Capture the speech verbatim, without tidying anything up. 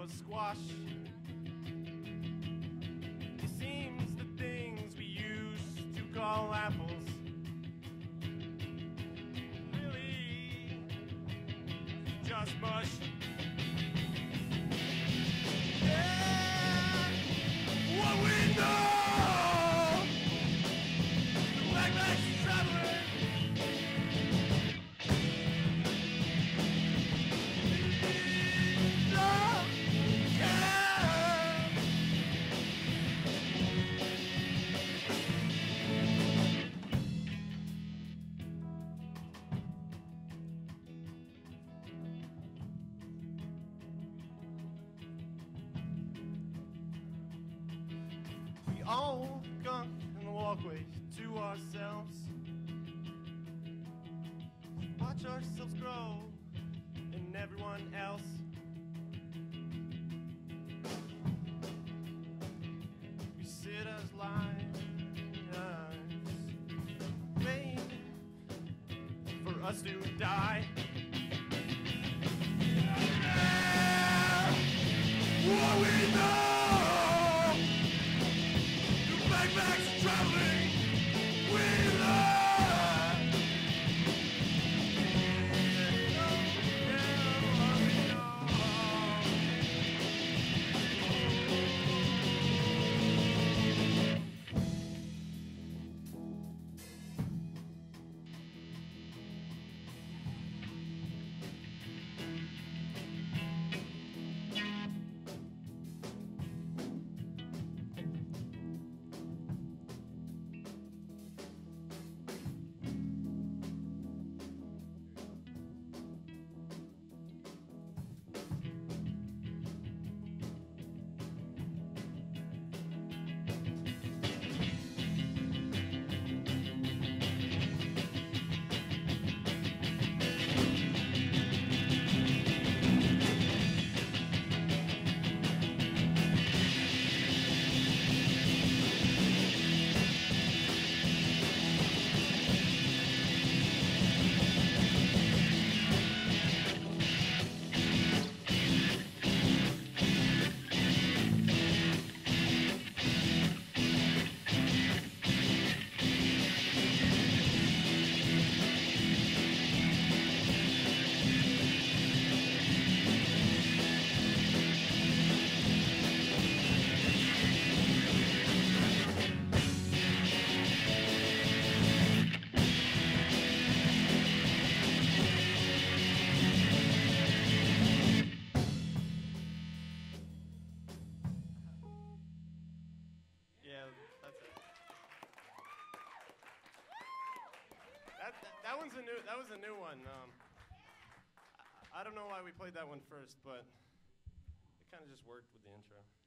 a squash. It seems the things we used to call apples really just mush. Yeah, what we know, the black back's traveling. All gunk in the walkway to ourselves. Watch ourselves grow and everyone else. We sit as lions, wait for us to die. Yeah, what we know. Backpacks traveling, we love. Yeah, that's it. That, that that one's a new that was a new one. Um, I, I don't know why we played that one first, but it kind of just worked with the intro.